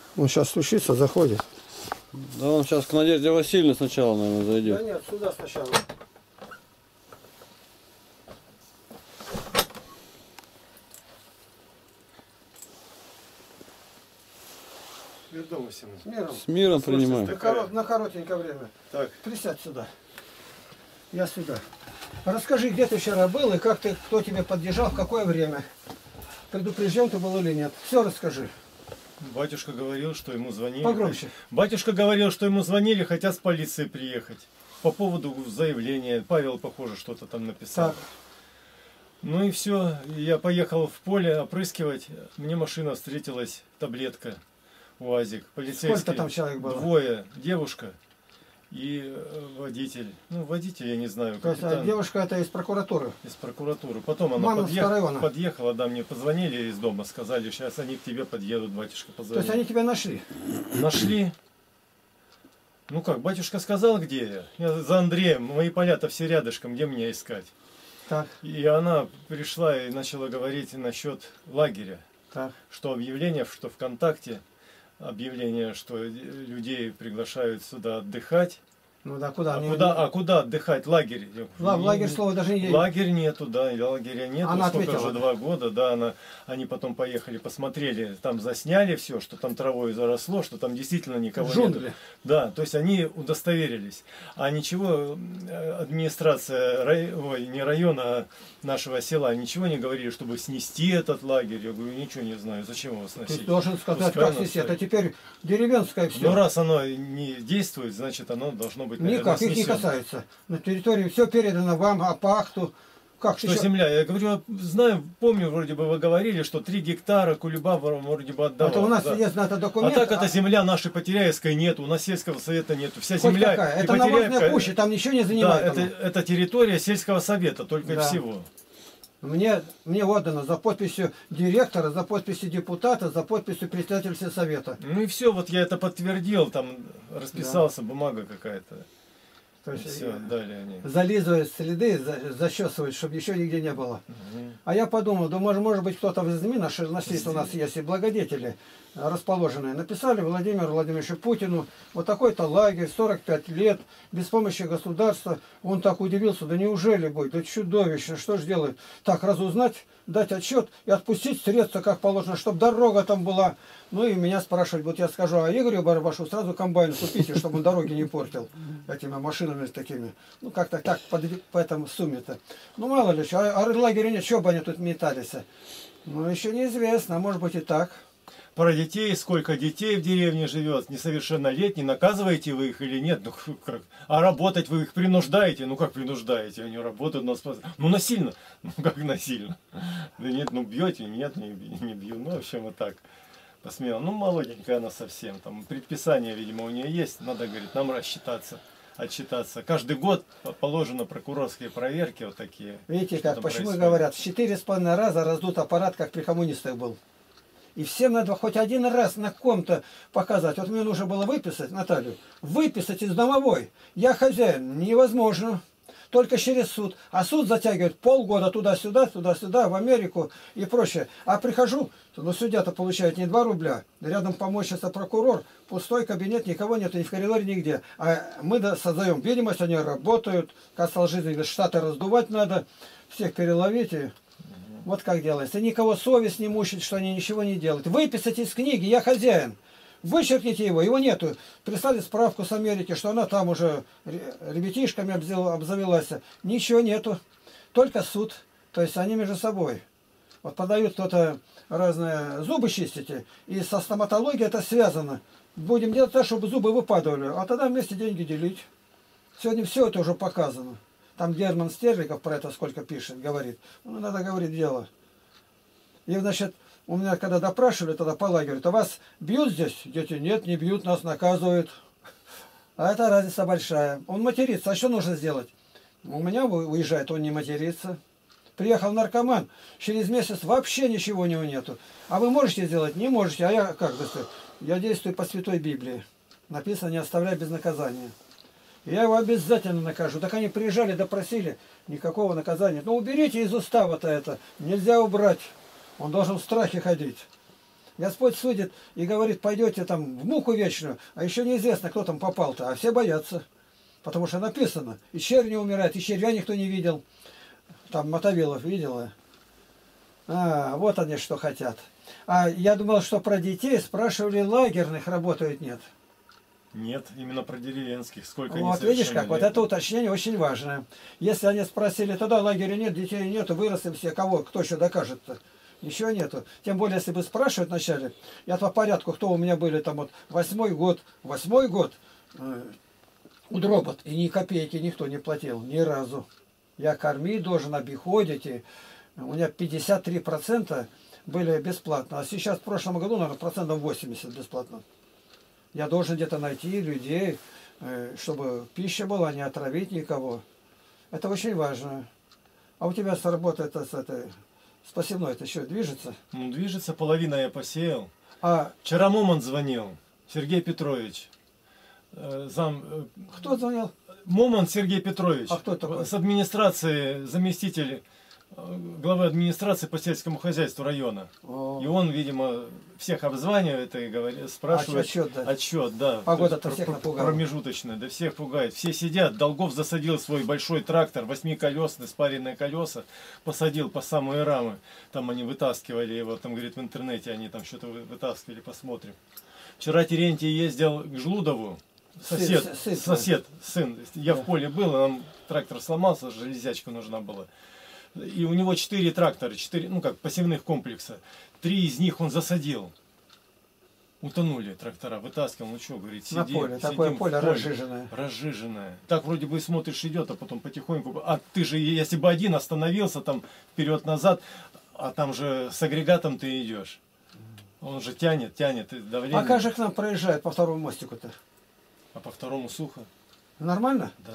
Он сейчас стучится, заходит. Да он сейчас к Надежде Васильевне сначала, наверное, зайдет. Да нет, сюда сначала. Мир дома всем. С миром. С миром принимаем. На коротенькое время. Так. Присядь сюда. Я сюда. Расскажи, где ты вчера был и как ты, кто тебя поддержал, в какое время? Предупрежден ты был или нет? Все расскажи. Батюшка говорил, что ему звонили. Погромче. Батюшка говорил, что ему звонили, хотят с полиции приехать. По поводу заявления. Павел, похоже, что-то там написал. Так. Ну и все. Я поехал в поле опрыскивать. Мне машина встретилась, таблетка. УАЗик. Полицейский. Сколько там человек было? Двое. Девушка и водитель. Ну, водитель, я не знаю. То есть капитан. девушка это из прокуратуры? Из прокуратуры. Потом она Маминского района. подъехала, да, мне позвонили из дома, сказали, сейчас они к тебе подъедут, батюшка То позвонил. есть они тебя нашли? Нашли. Ну как, батюшка сказал, где я? Я за Андреем, мои поля-то все рядышком, где меня искать? Так, И она пришла и начала говорить насчет лагеря. так. Что объявление, что ВКонтакте, объявление, что людей приглашают сюда отдыхать. Ну да, куда? Куда отдыхать? Лагерь. В лагерь слова даже не... Лагерь нету, да, лагеря нету. Она сколько ответила. уже 2 года, да, они потом поехали, посмотрели, там засняли все, что там травой заросло, что там действительно никого Джунгли. нет. Да, то есть они удостоверились. А ничего, администрация, не района, а нашего села, ничего не говорили, чтобы снести этот лагерь. Я говорю, ничего не знаю, зачем его сносить? Ты должен сказать, Пускай как оно снести. Это стоит. теперь деревенское все. Ну раз оно не действует, значит оно должно быть, наверное, Никак, их не снесено. касается. На территории все передано вам, а по акту. Как Что еще? земля? Я говорю, знаю, помню, вроде бы вы говорили, что 3 гектара Кулебаба вроде бы отдавал. Это у нас да. есть на это А документ. так это земля нашей Потеряевской нет, у нас сельского совета нету. Вся Хоть земля какая? и Это навозная Потеряевка- куча, там ничего не Да, занимает. это территория сельского совета, только и Да. всего. Мне отдано за подписью директора, за подписью депутата, за подписью председателя совета. Ну и все, вот я это подтвердил, там расписался, бумага какая-то. То есть Все, далее они. зализывают следы, зачесывают, чтобы еще нигде не было. Мгм. А я подумал, да может быть кто-то из СМИ, нашлись у нас есть и благодетели расположенные, написали Владимиру Владимировичу Путину, вот такой-то лагерь, 45 лет, без помощи государства. Он так удивился, да неужели будет, да чудовищно, что же делает? Так, разузнать, дать отчет и отпустить средства, как положено, чтобы дорога там была. Ну и меня спрашивать, вот я скажу, а Игорю Барабашу сразу комбайн купите, чтобы он дороги не портил этими машинами такими. Ну как-то так, по этому сумме-то. Ну мало ли, а лагеря нет, что бы они тут метались? Ну еще неизвестно, а может быть и так. Про детей, сколько детей в деревне живет, несовершеннолетний, наказываете вы их или нет? Ну, как? А работать вы их принуждаете? Ну как принуждаете? Они работают, но ну насильно. Ну как насильно? Да нет, ну бьете? Нет, не бью. Ну в общем вот так. Посмеял. Ну молоденькая она совсем. Там предписание, видимо, у нее есть. Надо, говорит, нам отчитаться. Каждый год положено прокурорские проверки вот такие. Видите как, там почему происходит. говорят, в 4,5 раза раздут аппарат, как при коммунистах был. И всем надо хоть один раз на ком-то показать. Вот мне нужно было выписать, Наталью, выписать из домовой. Я хозяин, невозможно. Только через суд. А суд затягивает полгода туда-сюда, туда-сюда, в Америку и прочее. А прихожу, ну судья-то получает не 2 рубля. Рядом помощница прокурор, пустой кабинет, никого нет, ни в коридоре, нигде. А мы создаем видимость, они работают. Как стал жизнь, штаты раздувать надо, всех переловить. И... Вот как делается. Никого совесть не мучить, что они ничего не делают. Выписать из книги, я хозяин. Вычеркните его нету. Прислали справку с Америки, что она там уже ребятишками обзавелась. Ничего нету. Только суд. То есть они между собой. Вот подают кто-то разные зубы чистите. И со стоматологией это связано. Будем делать так, чтобы зубы выпадали. А тогда вместе деньги делить. Сегодня все это уже показано. Там Герман Стерлигов про это сколько пишет, говорит. Ну, надо говорить дело. И, значит, у меня когда допрашивали тогда по лагерю, то вас бьют здесь? Дети, нет, не бьют, нас наказывают. А это разница большая. Он матерится, а что нужно сделать? У меня уезжает, он не матерится. Приехал наркоман, через месяц вообще ничего у него нету. А вы можете сделать? Не можете. А я как? Я действую по Святой Библии. Написано, не оставляй без наказания. Я его обязательно накажу. Так они приезжали, допросили, никакого наказания. Ну уберите из устава-то это, нельзя убрать. Он должен в страхе ходить. Господь судит и говорит, пойдете там в муку вечную, а еще неизвестно, кто там попал-то, а все боятся. Потому что написано, и червь не умирает, и червя никто не видел. Там Мотовилов видела. Вот они что хотят. А я думал, что про детей спрашивали, лагерных работают, нет. Нет, именно про деревенских. Сколько Вот видишь как, вот это уточнение очень важное. Если они спросили, тогда лагеря нет, детей нету, выросли все, кого, кто еще докажет-то? Ничего нету. Тем более, если бы спрашивать вначале, я по порядку, кто у меня были там вот 8-й год, удробот, и ни копейки никто не платил, ни разу. Я кормить должен, обиходить, у меня 53% были бесплатно, а сейчас в прошлом году, наверное, 80% бесплатно. Я должен где-то найти людей, чтобы пища была, не отравить никого. Это очень важно. А у тебя с работы это, с этой, с посевной это еще движется? Ну, движется, половина я посеял. А Вчера Момон звонил, Сергей Петрович. кто звонил? Момон Сергей Петрович. А кто такой? С администрации, заместитель главы администрации по сельскому хозяйству района. О. И он, видимо, всех обзванивает и говорит, спрашивает. Отчет, да. Погода-то всех напугала. Промежуточная, да всех пугает. Все сидят, Долгов засадил свой большой трактор, 8-колесный, спаренные колеса, посадил по самые рамы. Там они вытаскивали его, там, говорит, в интернете они там что-то вытаскивали, посмотрим. Вчера Терентий ездил к Жлудову. Сосед, сын. Я в поле был, нам трактор сломался, железячка нужна была. И у него 4 трактора, 4, ну как, посевных комплекса. 3 из них он засадил. Утонули трактора, вытаскивал, ну что, говорит, сидим. На поле, такое поле разжиженное. Разжиженное. Так вроде бы смотришь, идет, а потом потихоньку. А ты же, если бы один остановился там вперед-назад, а там же с агрегатом ты идешь. Он же тянет, и давление. А как же к нам проезжает по второму мостику-то? А по второму сухо. Нормально? Да.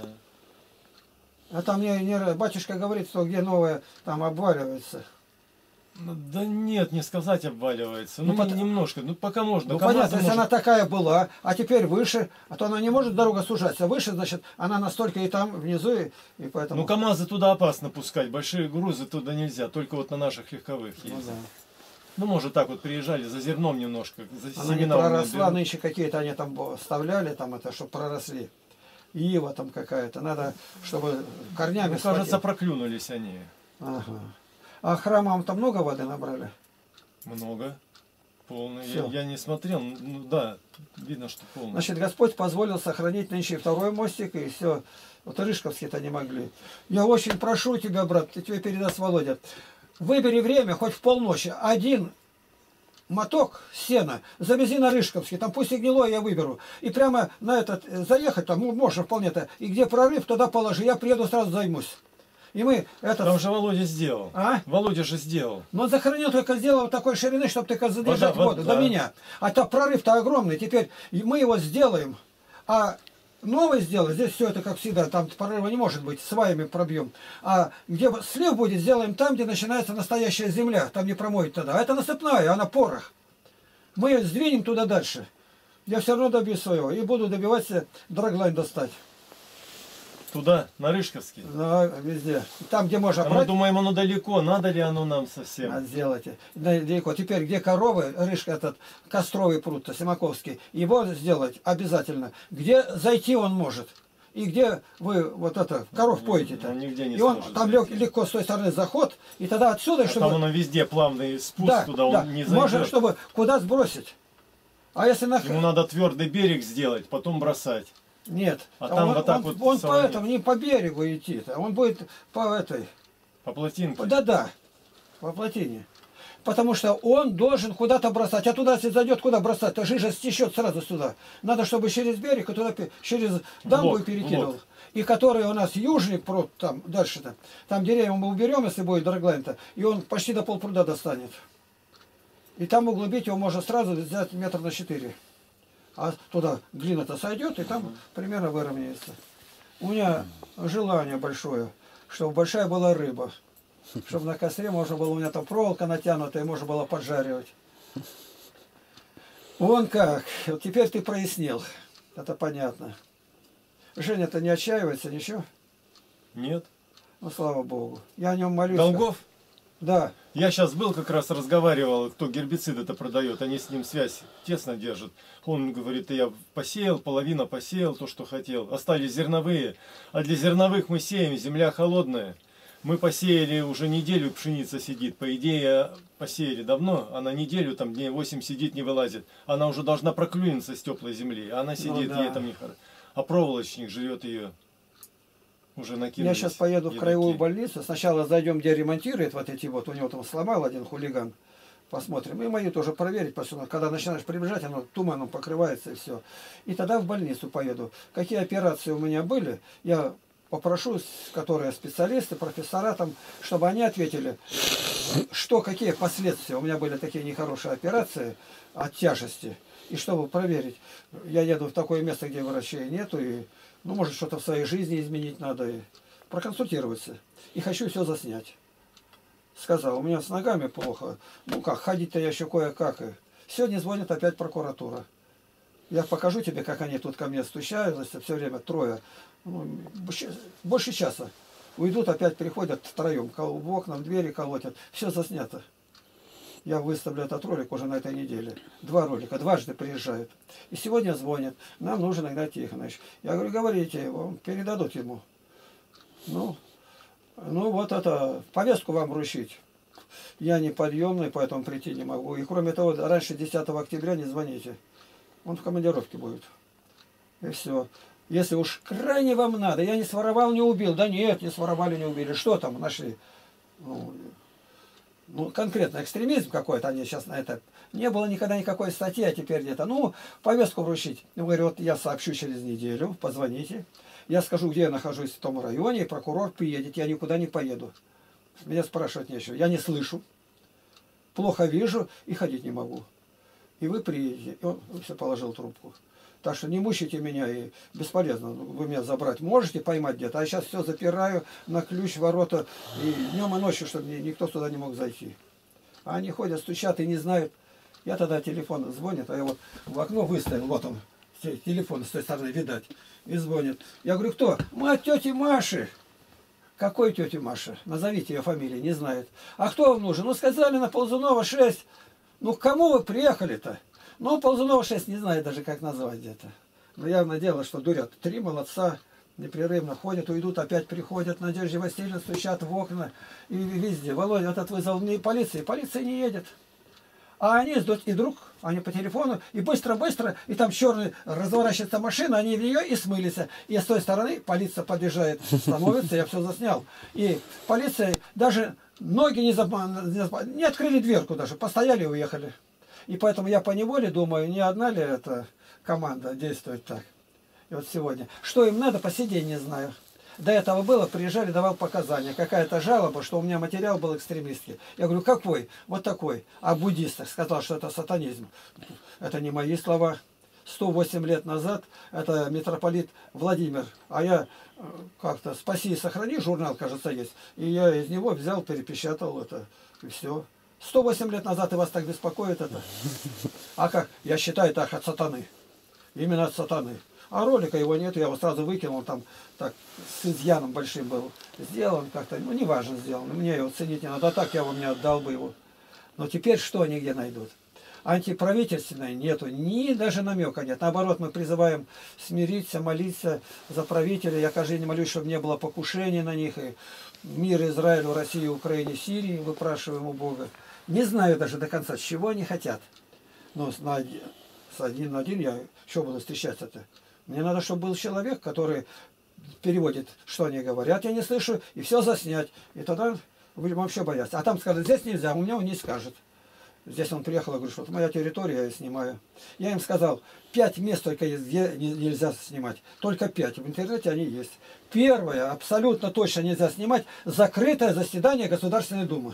А там мне батюшка говорит, что где новое, там обваливается. Ну, да нет, не сказать обваливается. Ну, немножко, ну пока можно. Ну понятно, если она такая была, а теперь выше, а то она не может дорога сужаться. Выше, значит, она настолько и там внизу, и поэтому... Ну КамАЗы туда опасно пускать, большие грузы туда нельзя, только вот на наших легковых ездят. Ну, да. Ну, может, так вот приезжали за зерном немножко, за Она не проросла, нынче какие-то они там вставляли, там это, чтобы проросли. Ива там какая-то, надо, чтобы корнями... Ну, кажется, проклюнулись они. Ага. А храмам там много воды набрали? Много. Полный. Всё. Я не смотрел, ну да, видно, что полный. Значит, Господь позволил сохранить нынче и второй мостик, и все. Вот Рыжковские-то не могли. Я очень прошу тебя, брат, тебе передаст Володя. Выбери время, хоть в полночи, один моток сена, завези на Рыжковский, там пусть и гнилое я выберу. И прямо на этот, заехать там, можно вполне-то, и где прорыв, туда положи, я приеду, сразу займусь. И мы этот... Там же Володя сделал. А? Володя же сделал. Но он захоронил, только сделал такой ширины, чтобы только задержать воду до меня. А то прорыв-то огромный, теперь мы его сделаем, а... Новый сделать, здесь все это как всегда, там прорыва не может быть, сваями пробьем. А где слив будет, сделаем там, где начинается настоящая земля, там не промоет тогда. А это насыпная, она порох. Мы ее сдвинем туда дальше. Я все равно добьюсь своего и буду добиваться драглайн достать. Туда, на Рыжковский? Да, везде. Там, где можно Мы думаем, оно далеко, надо ли оно нам совсем? Надо сделать. Далеко. Теперь, где коровы, Рыжка этот, Костровый пруд-то, Симаковский, его сделать обязательно. Где зайти он может. И где вы вот это, коров поете-то. Он нигде не и он сможет там легко с той стороны заход, и тогда отсюда, чтобы... Там он везде плавный спуск, да, туда да. он не зайдет. Можно, чтобы куда сбросить. А если на... Ему надо твердый берег сделать, потом бросать. Нет. А там он, вот так вот он по этому, не по берегу идти. Он будет по этой... По плотинке? Да-да, по плотине. Потому что он должен куда-то бросать. А туда, если зайдет, куда бросать? То жижа стечет сразу сюда. Надо, чтобы через берег, и туда через дамбу перекидывал. И который у нас южный пруд, там дальше-то, там деревья мы уберем, если будет драглайн-то, и он почти до полпруда достанет. И там углубить его можно сразу взять метр на 4. А туда глина-то сойдет, и там примерно выровняется. У меня желание большое, чтобы большая была рыба. Чтобы на костре можно было, у меня там проволока натянутая, можно было поджаривать. Вон как. Вот теперь ты прояснил. Это понятно. Женя-то не отчаивается, ничего? Нет. Ну, слава Богу. Я о нем молюсь. Долгов? Да. Я сейчас был, как раз разговаривал, кто гербицид это продает, они с ним связь тесно держат. Он говорит, я посеял, половина посеял то, что хотел. Остались зерновые, а для зерновых мы сеем, земля холодная. Мы посеяли, уже неделю пшеница сидит. По идее, посеяли давно, а на неделю, там дней 8 сидит, не вылазит. Она уже должна проклюниться с теплой земли, а она сидит, Ну, да. ей там не хорошо. А проволочник жрет ее. Уже накинули. Я сейчас поеду в краевую больницу. Сначала зайдем, где ремонтирует вот эти вот. У него там сломал один хулиган. Посмотрим. И мою тоже проверить. Потому что когда начинаешь приближать, оно туманом покрывается и все. И тогда в больницу поеду. Какие операции у меня были, я попрошу, которые специалисты, профессора там, чтобы они ответили, что, какие последствия. У меня были такие нехорошие операции от тяжести. И чтобы проверить, я еду в такое место, где врачей нету, и, ну, может, что-то в своей жизни изменить надо, и проконсультироваться. И хочу все заснять. Сказал, у меня с ногами плохо. Ну как, ходить-то я еще кое-как. И сегодня звонит опять прокуратура. Я покажу тебе, как они тут ко мне стучаются, все время трое. Ну, больше часа. Уйдут, опять приходят втроем, в окна, в двери колотят. Все заснято. Я выставлю этот ролик уже на этой неделе. 2 ролика, дважды приезжают. И сегодня звонят. Нам нужен Игнатий Тихонович. Я говорю, говорите, передадут ему. Ну вот это, повестку вам вручить. Я неподъемный, поэтому прийти не могу. И кроме того, раньше 10 октября не звоните. Он в командировке будет. И все. Если уж крайне вам надо, я не своровал, не убил. Да нет, не своровали, не убили. Что там нашли? Ну, конкретно экстремизм какой-то, они сейчас на это... Не было никогда никакой статьи, а теперь где-то. Ну, повестку вручить. Я говорю, вот я сообщу через неделю, позвоните. Я скажу, где я нахожусь в том районе, и прокурор приедет. Я никуда не поеду. Меня спрашивать нечего. Я не слышу, плохо вижу и ходить не могу. И вы приедете. И он все положил трубку. Так что не мучайте меня, и бесполезно. Вы меня забрать можете, поймать где-то. А я сейчас все запираю на ключ ворота, и днем и ночью, чтобы никто сюда не мог зайти. А они ходят, стучат и не знают. Я тогда телефон звонит, а я вот в окно выставил, вот он, телефон с той стороны видать, и звонит. Я говорю, кто? Мы от тети Маши. Какой тети Маши? Назовите ее фамилию, не знает. А кто вам нужен? Ну, сказали, на Ползунова 6. Ну, к кому вы приехали-то? Ну, Ползунова 6, не знаю даже, как назвать где-то. Но явно дело, что дурят. 3 молодца непрерывно ходят, уйдут, опять приходят. Надежде Васильевне стучат в окна и везде. Володя, этот вызвал мне полиции. Полиция не едет. А они и вдруг, они по телефону, и быстро-быстро, и там черный разворачивается машина, они в нее и смылись. И с той стороны полиция подъезжает, становится, я все заснял. И полиция даже ноги не открыли дверку даже, постояли и уехали. И поэтому я поневоле думаю, не одна ли эта команда действует так. И вот сегодня. Что им надо, по сей день не знаю. До этого было, приезжали, давал показания. Какая-то жалоба, что у меня материал был экстремистский. Я говорю, какой? Вот такой. А буддистах сказал, что это сатанизм. Это не мои слова. 108 лет назад это митрополит Владимир. А я как-то «Спаси и сохрани» журнал, кажется, есть. И я из него взял, перепечатал это. И все. 108 лет назад и вас так беспокоит это? А как? Я считаю так от сатаны. Именно от сатаны. А ролика его нет, я его сразу выкинул, там так с изъяном большим был сделан как-то, ну не важно сделан, мне его ценить не надо, а так я вам не отдал бы его. Но теперь что они где найдут? Антиправительственной нету, ни даже намека нет. Наоборот, мы призываем смириться, молиться за правителей. Я каждый день молюсь, чтобы не было покушений на них. И мир Израилю, России, Украине, Сирии выпрашиваем у Бога. Не знаю даже до конца, чего они хотят. Но с один на один я что буду встречаться-то? Мне надо, чтобы был человек, который переводит, что они говорят, я не слышу, и все заснять. И тогда будем вообще бояться. А там скажут, здесь нельзя, у меня он не скажет. Здесь он приехал, я говорю, что это моя территория, я снимаю. Я им сказал, 5 мест только есть, где нельзя снимать. Только 5. В интернете они есть. Первое, абсолютно точно нельзя снимать, закрытое заседание Государственной Думы.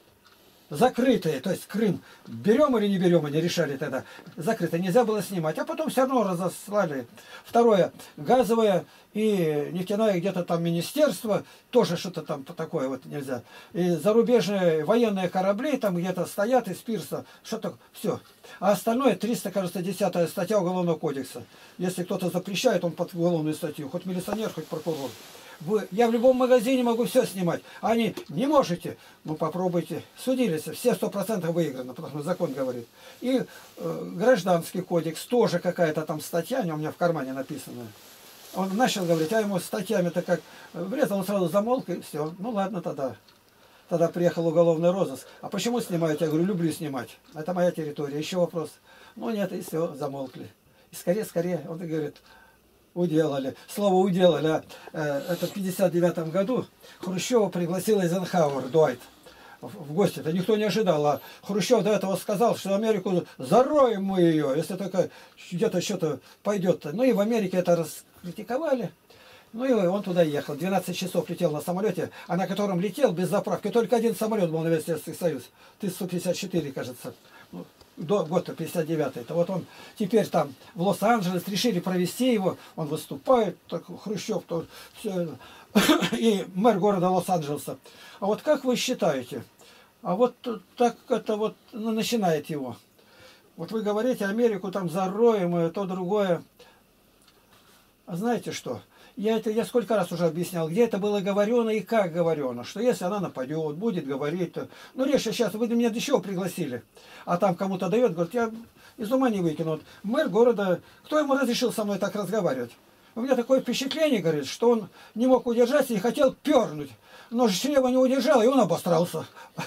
Закрытые, то есть Крым берем или не берем, они решали тогда. Закрытое, нельзя было снимать, а потом все равно разослали. Второе, газовое и нефтяное где-то там министерство, тоже что-то там такое вот нельзя. И зарубежные военные корабли там где-то стоят из пирса, что-то, все. А остальное 300, кажется, 10 статья Уголовного кодекса. Если кто-то запрещает, он под уголовную статью, хоть милиционер, хоть прокурор. Я в любом магазине могу все снимать. А они, не можете. Ну, попробуйте. Судились, все 100% выиграно, потому что закон говорит. И гражданский кодекс, тоже какая-то там статья, у меня в кармане написана. Он начал говорить, а ему статьями-то как врезал, он сразу замолк, и все. Ну, ладно тогда. Тогда приехал уголовный розыск. А почему снимают? Я говорю, люблю снимать. Это моя территория. Еще вопрос. Ну, нет, и все, замолкли. И скорее, он говорит, уделали. Слово уделали. Это в 59 году Хрущева пригласил Эйзенхауэр, Дуайт, в гости. Это никто не ожидал. А Хрущев до этого сказал, что Америку зароем мы ее, если только где-то что-то пойдет. Ну и в Америке это раскритиковали. Ну и он туда ехал. 12 часов летел на самолете, а на котором летел без заправки. Только один самолет был на весь Советский Союз. Т-154, кажется. До года 59-й. Это вот он теперь там в Лос-Анджелес решили провести его. Он выступает, так, Хрущев, то все, и мэр города Лос-Анджелеса. А вот как вы считаете? А вот так это вот начинает его. Вот вы говорите, Америку там зароем и то другое. А знаете что? Я сколько раз уже объяснял, где это было говорено и как говорено, что если она нападет, будет говорить, то... Ну, Реша, сейчас вы меня для чего пригласили? А там кому-то дает, говорит, я из ума не выкину. Вот мэр города, кто ему разрешил со мной так разговаривать? У меня такое впечатление, говорит, что он не мог удержаться и хотел пернуть. Но чрево не удержал, и он обосрался.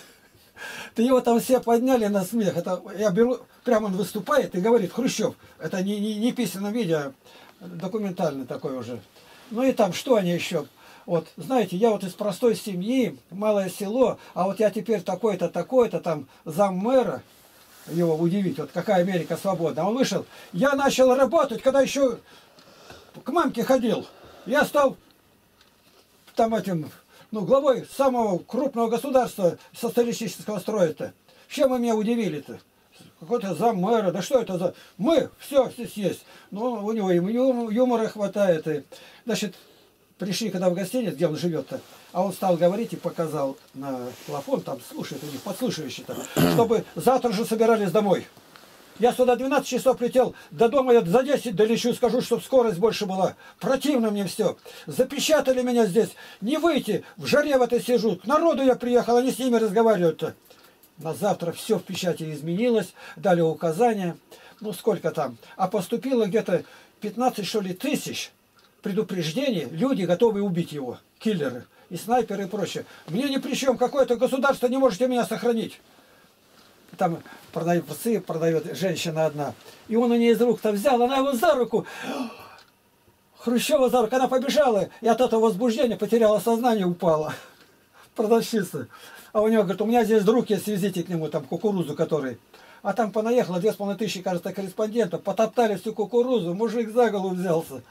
Ты его там все подняли на смех. Это я беру, прямо он выступает и говорит, Хрущев, это не писано видео, а документальный такой уже. Ну и там, что они еще? Вот, знаете, я вот из простой семьи, малое село, а вот я теперь такой-то, такой-то, там, заммэра, его удивить, вот какая Америка свободна. Он вышел, я начал работать, когда еще к мамке ходил. Я стал там этим, ну, главой самого крупного государства социалистического строя-то. Чем вы меня удивили-то? Какой-то заммэра, да что это за... Мы, все здесь есть. Ну, у него юмора хватает. И... Значит, пришли когда в гостиницу, где он живет-то, а он стал говорить и показал на телефон, там слушает у них, подслушивающий-то, чтобы завтра же собирались домой. Я сюда 12 часов летел, до дома я за 10 долечу, скажу, чтобы скорость больше была. Противно мне все. Запечатали меня здесь. Не выйти, в жаре в этой сижу. К народу я приехал, они с ними разговаривают-то. На завтра все в печати изменилось, дали указания, ну сколько там, а поступило где-то 15, что ли, тысяч предупреждений, люди готовы убить его, киллеры, и снайперы и прочее. Мне ни при чем, какое-то государство не можете меня сохранить. Там продают псы, продает женщина одна, и он у нее из рук-то взял, она его за руку, Хрущева за руку, она побежала, и от этого возбуждения потеряла сознание, упала, продавщица. А у него, говорит, у меня здесь друг есть, свезите к нему там кукурузу, который... А там понаехало 2500, кажется, корреспондентов, потоптали всю кукурузу, мужик за голову взялся.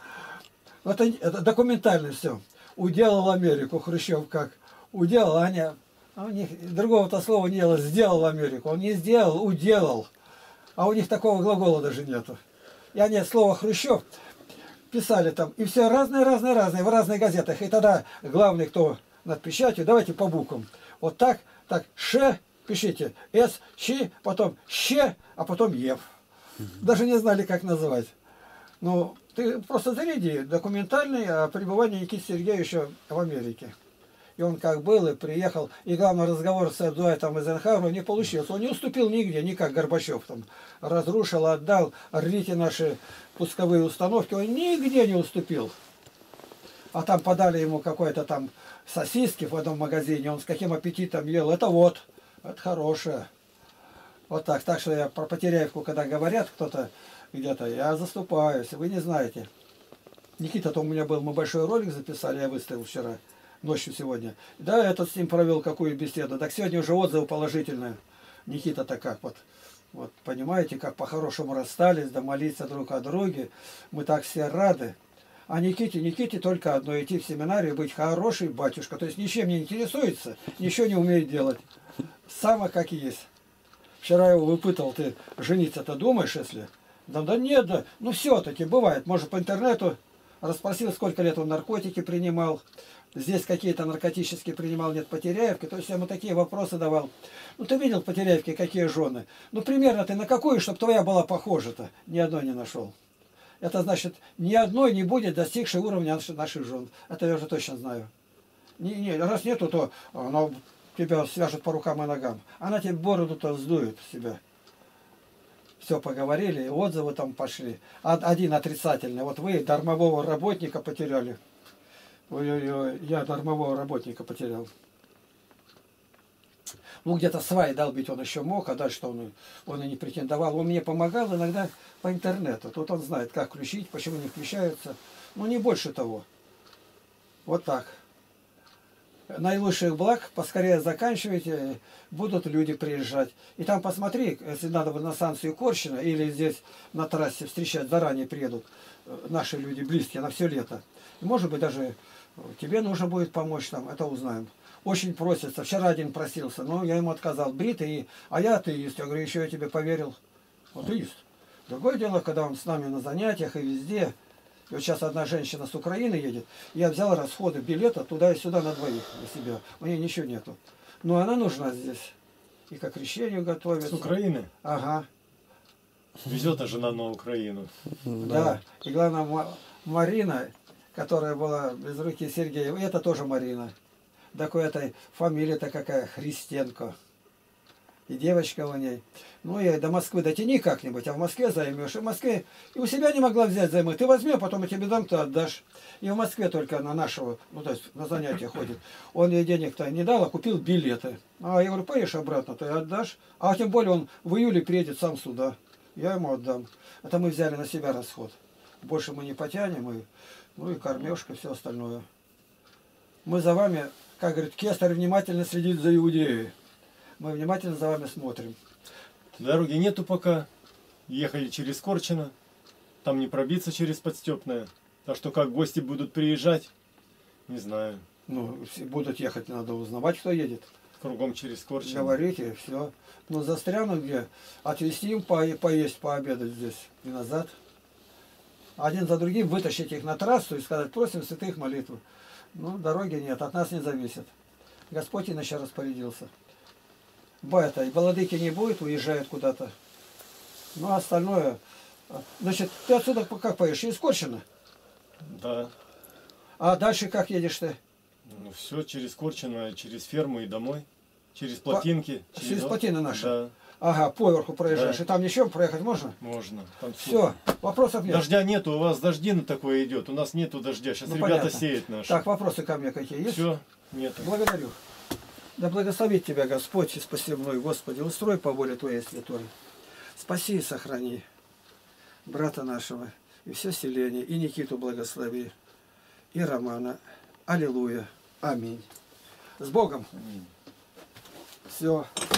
Это документально все. Уделал Америку, Хрущев как. Уделал, а у них другого-то слова не было, сделал Америку. Он не сделал, уделал. А у них такого глагола даже нету. И они слово Хрущев писали там, и все разные, в разных газетах. И тогда главный, кто над печатью, давайте по буквам. Вот так, Ш, пишите, С, Ч, потом Щ, а потом Ев. Даже не знали, как называть. Ну, ты просто заряди документальный о пребывании Никиты Сергеевича в Америке. И он как был, и приехал, и главный разговор с Дуайтом Эйзенхауэром не получился. Он не уступил нигде, не как Горбачев там разрушил, отдал, рвите наши пусковые установки, он нигде не уступил. А там подали ему какой-то там сосиски в одном магазине, он с каким аппетитом ел, это хорошее. Вот так. Так что я про Потеряевку, когда говорят кто-то где-то, я заступаюсь, вы не знаете. Никита-то у меня был, мы большой ролик записали, я выставил вчера, ночью сегодня. Да, этот с ним провел какую беседу, так сегодня уже отзывы положительные. Никита-то как вот понимаете, как по-хорошему расстались, да молиться друг о друге, мы так все рады. А Никите только одно, идти в семинарию, быть хороший батюшка. То есть ничем не интересуется, ничего не умеет делать. Само как и есть. Вчера я его выпытывал, ты жениться-то думаешь, если? Да нет, да, ну все-таки бывает. Может по интернету расспросил, сколько лет он наркотики принимал. Здесь какие-то наркотические принимал, нет, Потеряевки. То есть я ему такие вопросы давал. Ну ты видел Потеряевки, какие жены? Ну примерно ты на какую, чтобы твоя была похожа-то? Ни одной не нашел. Это значит, ни одной не будет достигшей уровня наших жен. Это я уже точно знаю. Раз нету, то она тебя свяжет по рукам и ногам. Она тебе бороду-то вздует в себя. Все поговорили, отзывы там пошли. Один отрицательный. Вот вы дармового работника потеряли. Ой-ой-ой, я дармового работника потерял. Ну, где-то сваи долбить он еще мог, а дальше он и не претендовал. Он мне помогал иногда по интернету. Тут он знает, как включить, почему не включаются. Ну, не больше того. Вот так. Наилучших благ, поскорее заканчивайте, будут люди приезжать. И там посмотри, если надо бы на станцию Корщина или здесь на трассе встречать, заранее приедут наши люди близкие на все лето. И, может быть, даже тебе нужно будет помочь там, это узнаем. Очень просится. Вчера один просился, но я ему отказал. Бритый, а я атеист. Я говорю, еще я тебе поверил. Атеист. Другое дело, когда он с нами на занятиях и везде. И вот сейчас одна женщина с Украины едет. Я взял расходы билета туда и сюда на двоих для себя. У нее ничего нету. Но она нужна здесь. И к крещению готовится. С Украины? Ага. Везет жена на Украину. Да. И главное, Марина, которая была без руки Сергея, это тоже Марина. Такой этой фамилия-то какая, Христенко. И девочка у ней. Ну, я до Москвы дотяни как-нибудь, а в Москве займешь. И в Москве и у себя не могла взять займы. Ты возьми, а потом я тебе дам, ты отдашь. И в Москве только на нашего, ну, то есть на занятия ходит. Он ей денег-то не дал, а купил билеты. А я говорю, поедешь обратно, ты отдашь. А тем более он в июле приедет сам сюда. Я ему отдам. Это мы взяли на себя расход. Больше мы не потянем, и, ну и кормежка, все остальное. Мы за вами, как говорит, Кесарь внимательно следит за Иудеей. Мы внимательно за вами смотрим. Дороги нету пока. Ехали через Корчино. Там не пробиться через Подстепное. Так что как гости будут приезжать, не знаю. Ну, будут ехать, надо узнавать, кто едет. Кругом через Корчино. Говорите, все. Ну, застрянут где? Отвезти им поесть, пообедать здесь и назад. Один за другим вытащить их на трассу и сказать, просим святых молитву. Ну, дороги нет, от нас не зависит. Господь иначе распорядился. Это, и Баладыки не будет, уезжают куда-то. Ну, а остальное... Значит, ты отсюда как поедешь? Из Корчина? Да. А дальше как едешь ты? Ну, все через Корчино, через ферму и домой. Через плотинки. Через плотины наши? Да. Ага, поверху проезжаешь. Да. И там еще проехать можно? Можно. Там Все, вопросов нет. Дождя нету, у вас дождина такое идет. У нас нету дождя. Сейчас Ну, ребята понятно. сеют наши. Так, вопросы ко мне какие есть? Все, нету. Благодарю. Да благословит тебя Господь и спаси мной, Господи, устрой по воле Твоей святой. Спаси и сохрани брата нашего, и все селение, и Никиту благослови, и Романа. Аллилуйя. Аминь. С Богом. Аминь. Все.